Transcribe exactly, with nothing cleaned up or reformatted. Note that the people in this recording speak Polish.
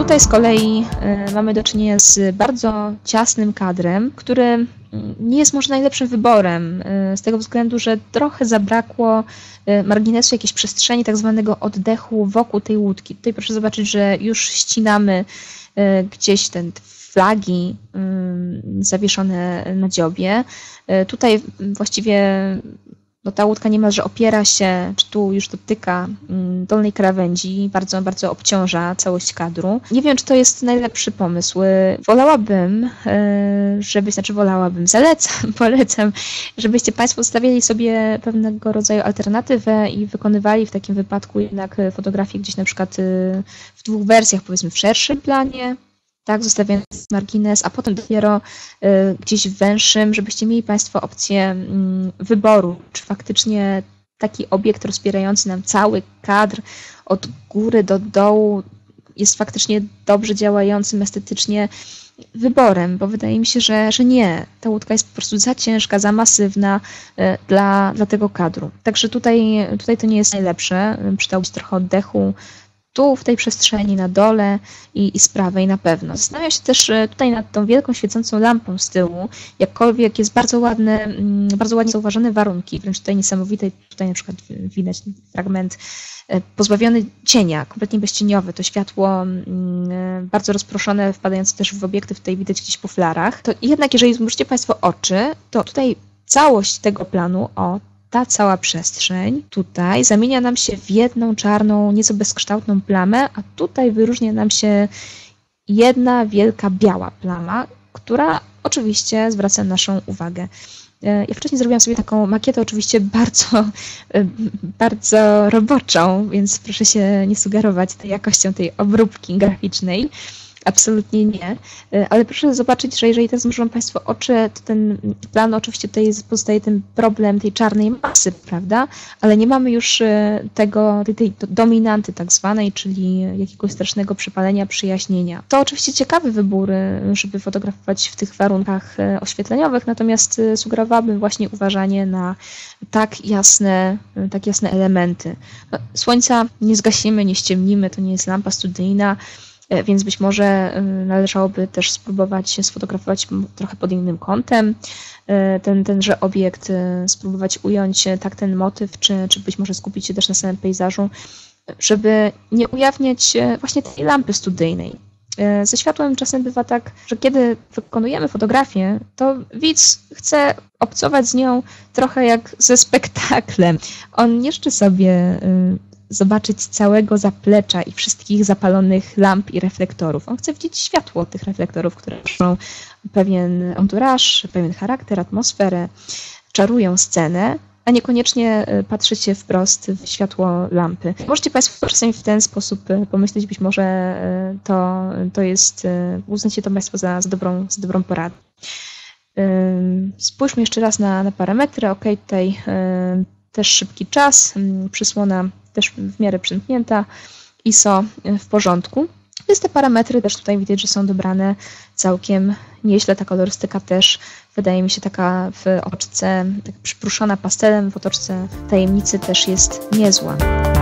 Tutaj z kolei mamy do czynienia z bardzo ciasnym kadrem, który nie jest może najlepszym wyborem, z tego względu, że trochę zabrakło marginesu jakiejś przestrzeni, tak zwanego oddechu wokół tej łódki. Tutaj proszę zobaczyć, że już ścinamy gdzieś te flagi zawieszone na dziobie. Tutaj właściwie no, ta łódka niemalże opiera się, czy tu już dotyka dolnej krawędzi, bardzo, bardzo obciąża całość kadru. Nie wiem, czy to jest najlepszy pomysł. Wolałabym, żeby, znaczy wolałabym, zalecam, polecam, żebyście Państwo stawiali sobie pewnego rodzaju alternatywę i wykonywali w takim wypadku jednak fotografię gdzieś na przykład w dwóch wersjach, powiedzmy w szerszym planie, tak, zostawiając margines, a potem dopiero y, gdzieś w węższym, żebyście mieli Państwo opcję y, wyboru, czy faktycznie taki obiekt rozpierający nam cały kadr od góry do dołu jest faktycznie dobrze działającym estetycznie wyborem, bo wydaje mi się, że, że nie. Ta łódka jest po prostu za ciężka, za masywna y, dla, dla tego kadru. Także tutaj, tutaj to nie jest najlepsze, przydałoby się trochę oddechu, tu w tej przestrzeni na dole i, i z prawej na pewno. Zastanawiam się też tutaj nad tą wielką świecącą lampą z tyłu, jakkolwiek jest bardzo ładne, bardzo ładnie zauważone warunki, wręcz tutaj niesamowite, tutaj na przykład widać fragment pozbawiony cienia, kompletnie bezcieniowy, to światło bardzo rozproszone, wpadające też w obiektyw, tutaj widać gdzieś po flarach. To jednak jeżeli zmrużycie Państwo oczy, to tutaj całość tego planu, o, ta cała przestrzeń tutaj zamienia nam się w jedną czarną, nieco bezkształtną plamę, a tutaj wyróżnia nam się jedna wielka biała plama, która oczywiście zwraca naszą uwagę. Ja wcześniej zrobiłam sobie taką makietę, oczywiście bardzo, bardzo roboczą, więc proszę się nie sugerować tej jakością tej obróbki graficznej. Absolutnie nie, ale proszę zobaczyć, że jeżeli teraz zmrużą Państwo oczy, to ten plan, oczywiście tutaj pozostaje ten problem tej czarnej masy, prawda? Ale nie mamy już tego, tej, tej dominanty tak zwanej, czyli jakiegoś strasznego przepalenia, przyjaśnienia. To oczywiście ciekawy wybór, żeby fotografować w tych warunkach oświetleniowych, natomiast sugerowałabym właśnie uważanie na tak jasne, tak jasne elementy. Słońca nie zgasimy, nie ściemnimy, to nie jest lampa studyjna, więc być może należałoby też spróbować sfotografować trochę pod innym kątem ten, tenże obiekt, spróbować ująć tak ten motyw, czy, czy być może skupić się też na samym pejzażu, żeby nie ujawniać właśnie tej lampy studyjnej. Ze światłem czasem bywa tak, że kiedy wykonujemy fotografię, to widz chce obcować z nią trochę jak ze spektaklem. On nie życzy sobie zobaczyć całego zaplecza i wszystkich zapalonych lamp i reflektorów. On chce widzieć światło tych reflektorów, które tworzą pewien anturaż, pewien charakter, atmosferę, czarują scenę, a niekoniecznie patrzeć się wprost w światło lampy. Możecie Państwo czasami w ten sposób pomyśleć, być może to, to jest, uznacie to Państwo za, za, dobrą, za dobrą poradę. Spójrzmy jeszcze raz na, na parametry. Ok, tutaj też szybki czas, przysłona też w miarę przymknięta, I S O w porządku. Więc te parametry też tutaj widać, że są dobrane całkiem nieźle. Ta kolorystyka też wydaje mi się taka w otoczce, tak przypruszona pastelem, w otoczce tajemnicy też jest niezła.